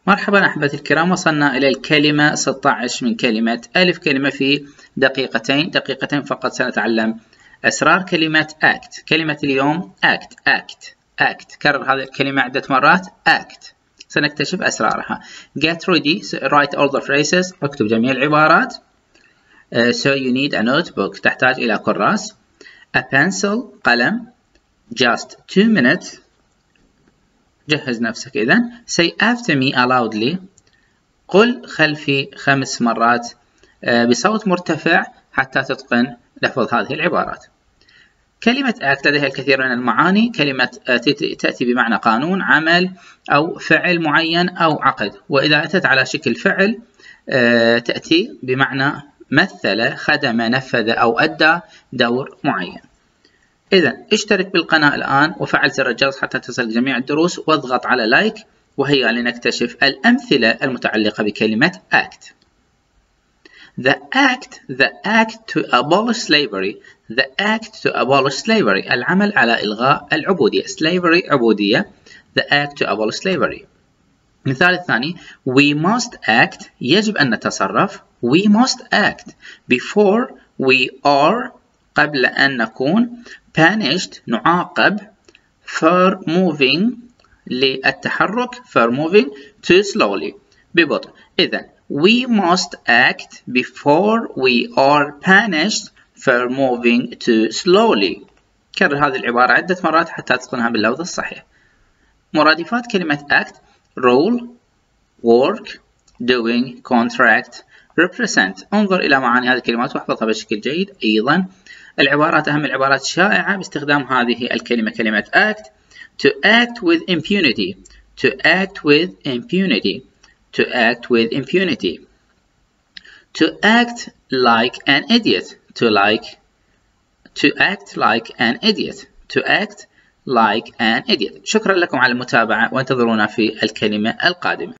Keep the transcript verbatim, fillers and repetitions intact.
مرحبا أحبتي الكرام، وصلنا إلى الكلمة ستة عشر من كلمة ألف، كلمة في دقيقتين دقيقتين فقط سنتعلم أسرار كلمة act. كلمة اليوم act act act. كرر هذه الكلمة عدة مرات act، سنكتشف أسرارها. Get ready, write all the phrases. اكتب جميع العبارات. uh, So you need a notebook. تحتاج إلى كراس. A pencil قلم. Just two minutes. جهز نفسك إذن. Say after me loudly. قل خلفي خمس مرات بصوت مرتفع حتى تتقن لفظ هذه العبارات. كلمة act لديها الكثير من المعاني. كلمة تأتي بمعنى قانون، عمل أو فعل معين أو عقد، وإذا أتت على شكل فعل تأتي بمعنى مثل، خدم، نفذ أو أدى دور معين. إذا اشترك بالقناة الآن وفعل زر الجرس حتى تصل جميع الدروس، واضغط على لايك، وهيا لنكتشف الأمثلة المتعلقة بكلمة act. The act, the act to abolish slavery, the act to abolish slavery. العمل على إلغاء العبودية. Slavery عبودية. The act to abolish slavery. المثال الثاني. We must act. يجب أن نتصرف. We must act before we are. قبل أن نكون punished. نعاقب. for moving. للتحرك. for moving too slowly. ببطء. إذن we must act before we are punished for moving too slowly. كرر هذه العبارة عدة مرات حتى تتقنها باللفظ الصحيح. مرادفات كلمة act. rule, work, doing, contract, represent. انظر إلى معاني هذه الكلمات واحفظها بشكل جيد. أيضا العبارات، أهم العبارات الشائعة باستخدام هذه الكلمة كلمة act. To act with impunity. To act with impunity. To act with impunity. To act like an idiot. To like. To act like an idiot. To act like an idiot. شكرا لكم على المتابعة، وانتظرونا في الكلمة القادمة.